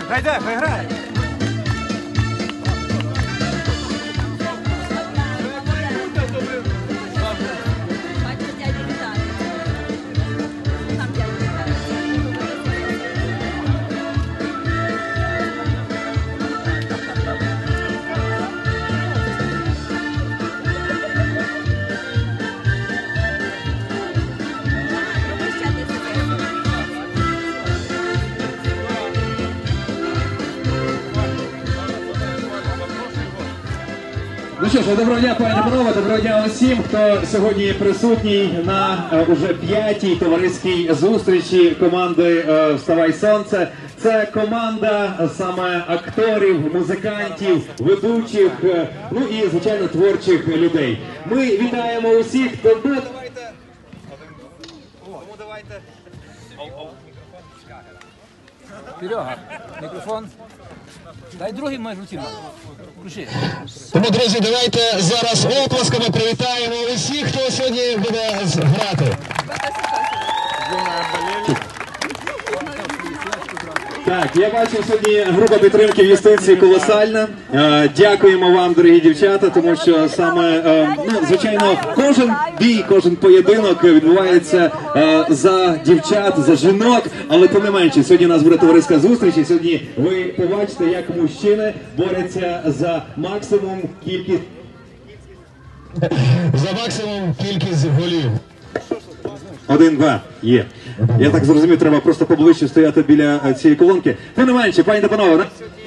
Гайде, хай грає. Ну що ж, доброго дня, пані та панове, доброго дня усім, хто сьогодні присутній на уже 5-й товариській зустрічі команди «Вставай Сонце». Це команда саме акторів, музикантів, ведучих, ну і, звичайно, творчих людей. Ми вітаємо усіх, хто тут. Тому давайте. Серега, мікрофон. Дай другий май руці. Включи. Тому, друзі, давайте зараз оплесками привітаємо усіх, хто сьогодні буде грати. Так, я бачу сьогодні група підтримки в юстиції колосальна. Дякуємо вам, дорогі дівчата, тому що саме, ну, звичайно, кожен бій, кожен поєдинок відбувається за дівчат, за жінок, але тим не менше, сьогодні у нас буде товариська зустріч, і сьогодні ви побачите, як мужчини борються за максимум кількість. За максимум кількість голів. 1-2. Є. Я так зрозумів, треба просто поближче стояти біля цієї колонки. Тим не менше, пані та панове.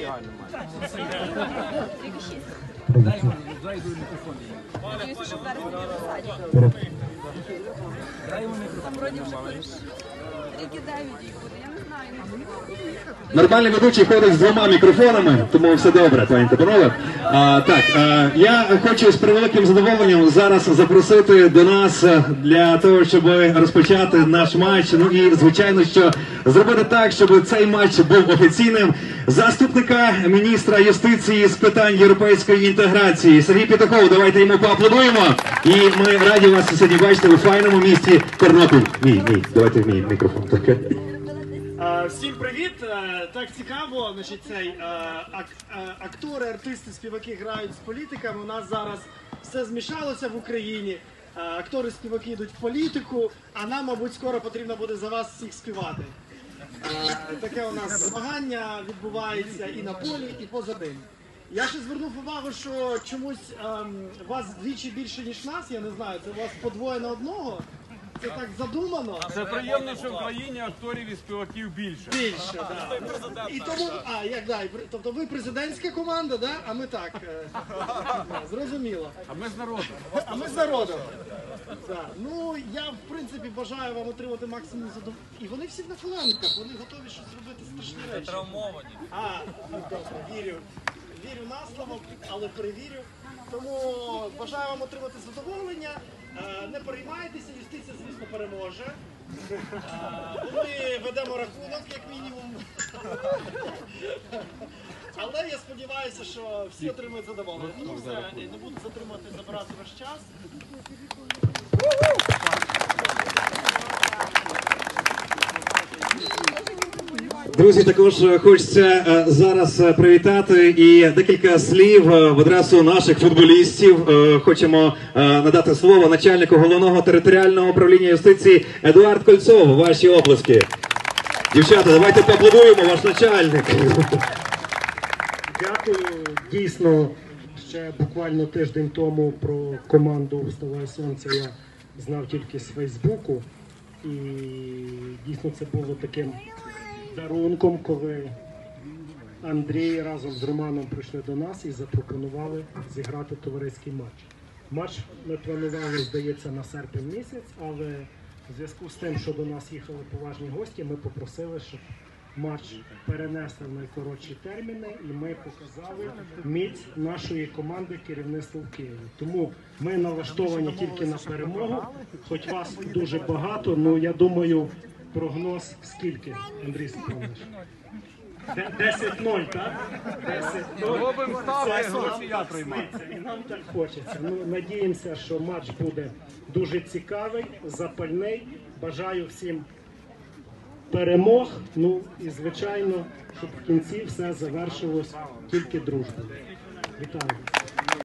Нормальний ведучий ходить з 2 мікрофонами, тому все добре, пані та панове. Я хочу з превеликим задоволенням зараз запросити до нас для того, щоб розпочати наш матч. Ну і, звичайно, що зробити так, щоб цей матч був офіційним. Заступника міністра юстиції з питань європейської інтеграції Сергій Петухов. Давайте йому поаплодуємо. І ми раді вас сьогодні бачити у файному місті Тернопіль. Давайте мій мікрофон. Всім привіт! Так цікаво, значить, актори, артисти, співаки грають з політиками. У нас зараз все змішалося в Україні. Актори, співаки йдуть в політику, а нам, мабуть, скоро потрібно буде за вас всіх співати. Таке у нас змагання відбувається і на полі, і поза ним. Я ще звернув увагу, що чомусь вас вдвічі більше, ніж нас, я не знаю, це у вас по 2 на 1. Це так задумано. Це приємно, що в країні акторів і співаків більше. Більше, так. І тому, тобто ви президентська команда, да? А ми так. Зрозуміло. А ми з народу. А ми з народом. Ну, я, в принципі, бажаю вам отримати максимум задоволення. І вони всі на фланках, вони готові щось робити страшні речі. Травмовані. Добре, вірю. Вірю на слово, але перевірю. Тому бажаю вам отримати задоволення. Не переймайтеся, юстиція, звісно, переможе. Ми ведемо рахунок, як мінімум. Але я сподіваюся, що всі отримають задоволення. Ну все, не буду затримувати, забирати ваш час. Друзі, також хочеться зараз привітати і декілька слів в адресу наших футболістів. Хочемо надати слово начальнику Головного територіального управління юстиції Едуард Кольцов. Ваші оплески. Дівчата, давайте поаплодуємо, ваш начальник. Дякую. Дійсно, ще буквально тиждень тому про команду «Вставай Сонце» я знав тільки з Фейсбуку. І дійсно це було таким дарунком, коли Андрій разом з Романом прийшли до нас і запропонували зіграти товариський матч. Матч ми планували, здається, на серпень місяць, але в зв'язку з тим, що до нас їхали поважні гості, ми попросили, щоб матч перенесли в найкоротші терміни, і ми показали міць нашої команди керівництва в Києві. Тому ми налаштовані тільки на перемогу, хоч вас дуже багато, ну я думаю, прогноз скільки, Андрій Степанович? 10-0, так? 10-0. Робимо ставки, гроші я приймаю. І нам так хочеться. Ну, надіємося, що матч буде дуже цікавий, запальний. Бажаю всім перемог. Ну і звичайно, щоб в кінці все завершилось тільки дружбою. Вітаю!